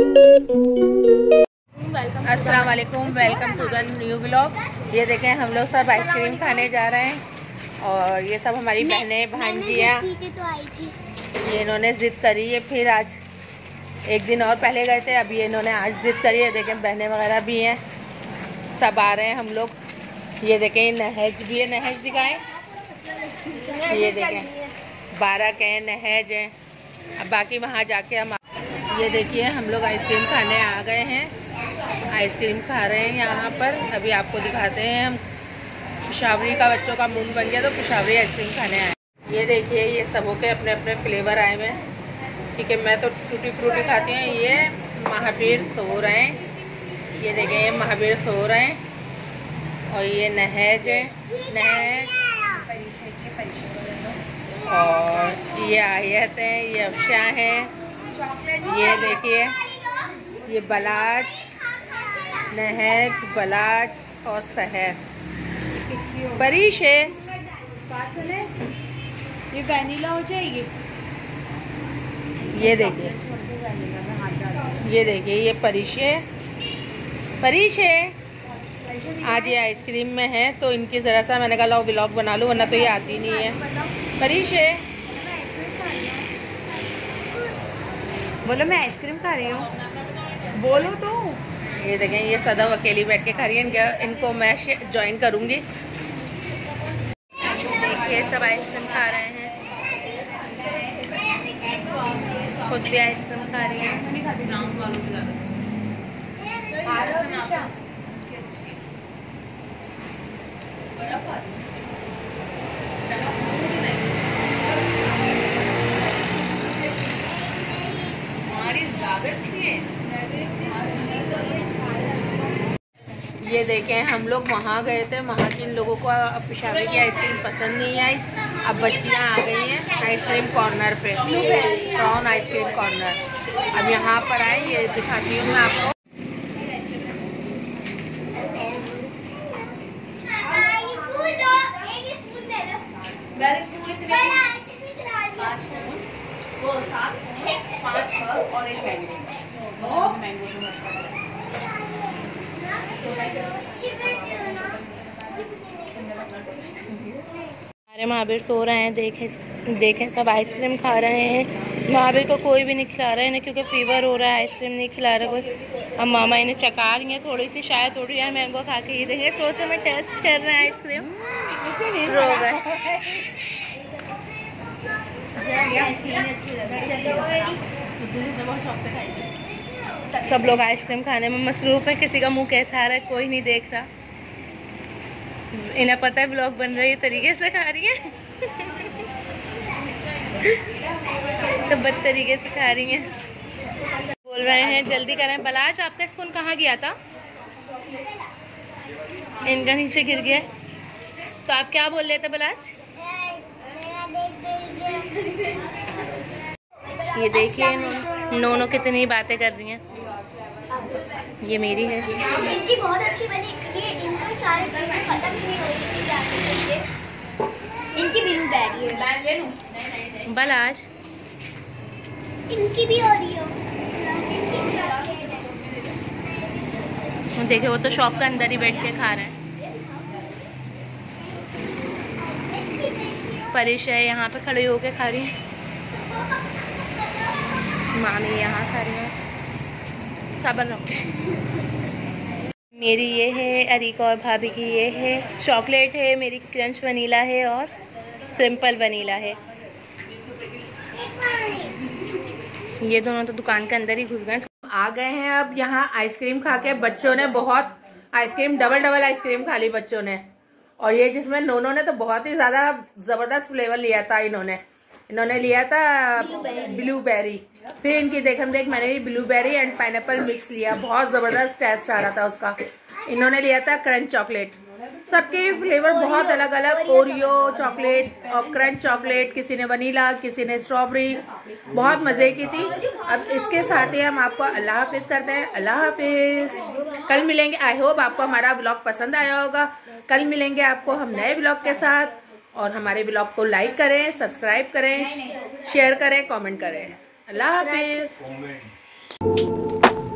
अस्सलाम वालेकुम, welcome to the new vlog. ये देखें हम लोग सब आइसक्रीम खाने जा रहे हैं और ये सब हमारी बहनें भांजियाँ तो आई थी। ये इन्होंने ज़िद करी है, फिर आज एक दिन और पहले गए थे, अभी इन्होंने आज ज़िद करी है। देखें बहनें वगैरह भी हैं, सब आ रहे हैं हम लोग। ये देखें नहज भी है, नहज दिखाएं। ये देखें 12 के नहज हैं। अब बाकी वहाँ जाके हम ये देखिए हम लोग आइसक्रीम खाने आ गए हैं, आइसक्रीम खा रहे हैं यहाँ पर। अभी आपको दिखाते हैं। हम पिशावरी का बच्चों का मूड बन गया तो पिशावरी आइसक्रीम खाने आए। ये देखिए ये सबों के अपने अपने फ्लेवर आए हुए हैं। ठीक है, मैं तो टूटी फ्रूटी खाती हूँ। ये महावीर सो रहे हैं, ये देखिए ये महावीर सो रहे हैं। और ये नहज है, नहज। और ये आयत है, ये अफशा है। ये देखिए ये बलाज, नहज, बलाज और सहर। परीश है, ये वैनिला हो जाएगी। ये देखिए, ये देखिए ये परीश है, परीश है। आज ये आइसक्रीम में है तो इनकी ज़रा सा मैंने कहा लो व्लॉग बना लूँ, वरना तो ये आती नहीं है। परीश है, बोलो मैं आइसक्रीम खा रही हूँ, बोलो तो। ये देखें ये सदैव अकेली बैठ के खा रही है। इनको मैं ज्वाइन करूँगी। देखिए सब आइसक्रीम खा रहे हैं, खुद भी आइसक्रीम खा रही है। ये देखें हम लोग वहाँ गए थे, वहाँ के इन लोगों को पिशावरी की आइसक्रीम पसंद नहीं आई। अब बच्चियाँ आ गई हैं आइसक्रीम कॉर्नर पे, प्रॉन आइसक्रीम कॉर्नर। अब यहाँ पर आए, ये दिखाती हूँ मैं आपको। वो 7 5 और एक मैंगो। हमारे महावीर सो रहे हैं। देखें सब आइसक्रीम खा रहे हैं। महावीर को कोई भी नहीं खिला रहा है इन्हें, क्योंकि फीवर हो रहा है। आइसक्रीम नहीं खिला रहा कोई। अब मामा इन्हें चका रही हैं थोड़ी सी, शायद थोड़ी यार मैंगो खा के। ये देखिए सोते में टेस्ट कर रहे हैं आइसक्रीम, रो गए। सब लोग आइसक्रीम खाने में मसरूफ है। किसी का मुंह कैसा आ रहा है कोई नहीं देख रहा। इन्हें पता है ब्लॉग बन रही है, तरीके से खा रही है। तो बद तरीके से खा रही हैं। बोल रहे हैं जल्दी करें। बलाज आपका स्पून कहाँ गया था? इनका नीचे गिर गया। तो आप क्या बोल रहे थे बलाज? ये देखिए नोनो कितनी बातें कर रही हैं। ये मेरी है। इनकी बहुत अच्छी बनी। ये इनका सारे चीजें खत्म नहीं हो रही थी क्या चाहिए। इनकी ब्लूबेरी है। ले लूं? नहीं। बलाश इनकी भी हो रही हो। देखिए वो तो शॉप के अंदर ही बैठ के खा रहे हैं। परेश है यहाँ पे खड़े होके खा रही है। मामी यहाँ खा रही है। सबर रहो। मेरी ये है, अरीका और भाभी की ये है। चॉकलेट है, मेरी क्रंच वनीला है और सिंपल वनीला है। ये दोनों तो दुकान के अंदर ही घुस गए। आ गए हैं अब यहाँ आइसक्रीम खा के। बच्चों ने बहुत आइसक्रीम, डबल आइसक्रीम खा ली बच्चों ने। और ये जिसमें नोनो ने तो बहुत ही ज्यादा जबरदस्त फ्लेवर लिया था। इन्होंने लिया था ब्लूबेरी। फिर इनकी देखम देख मैंने भी ब्लूबेरी एंड पाइनएप्पल मिक्स लिया। बहुत जबरदस्त टेस्ट आ रहा था उसका। इन्होंने लिया था क्रंच चॉकलेट। सबके फ्लेवर बहुत अलग अलग, ओरियो चॉकलेट और क्रंच चॉकलेट, किसी ने वनीला, किसी ने स्ट्रॉबेरी। बहुत मजे की थी। अब इसके साथ ही हम आपको अल्लाह हाफिज करते हैं। अल्लाह हाफिज। कल मिलेंगे। आई होप आपको हमारा ब्लॉग पसंद आया होगा। कल मिलेंगे आपको हम नए ब्लॉग के साथ। और हमारे ब्लॉग को लाइक करें, सब्सक्राइब करें, शेयर करें, कमेंट करें। अल्लाह हाफिज।